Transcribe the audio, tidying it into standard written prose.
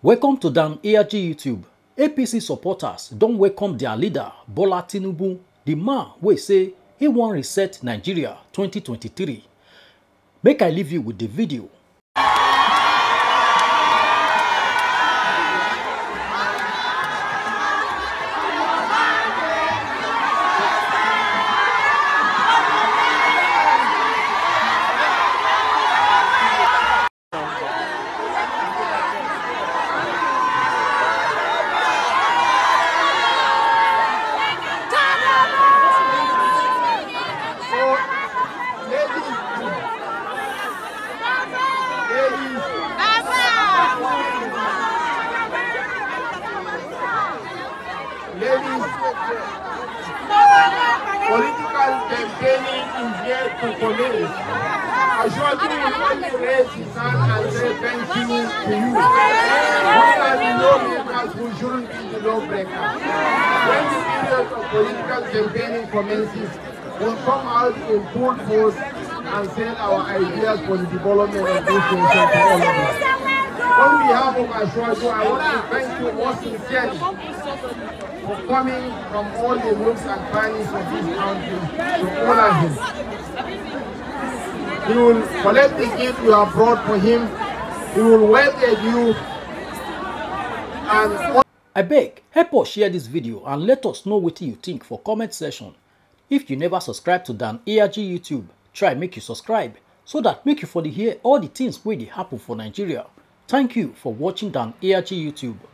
Welcome to Dan ARG YouTube. APC supporters don't welcome their leader, Bola Tinubu, the man wey say he wan reset Nigeria 2023. Make I leave you with the video. Political campaigning is yet to commence. Ashwati will only raise his hand and say thank you to you. We are the lawmakers who shouldn't be the lawbreakers. When the period of political campaigning commences, we'll come out in full force and sell our ideas for the development of this nation to all of us. On behalf of Ashwati, I want to thank you most sincerely for coming from all the nooks and crannies of this country to honor him. He will collect the gift you have brought for him. He will wave at you and... I beg, help us share this video and let us know what you think for comment section. If you never subscribe to Dan ARG YouTube, try make you subscribe so that make you for the hear all the things wey dey happen for Nigeria. Thank you for watching Dan ARG YouTube.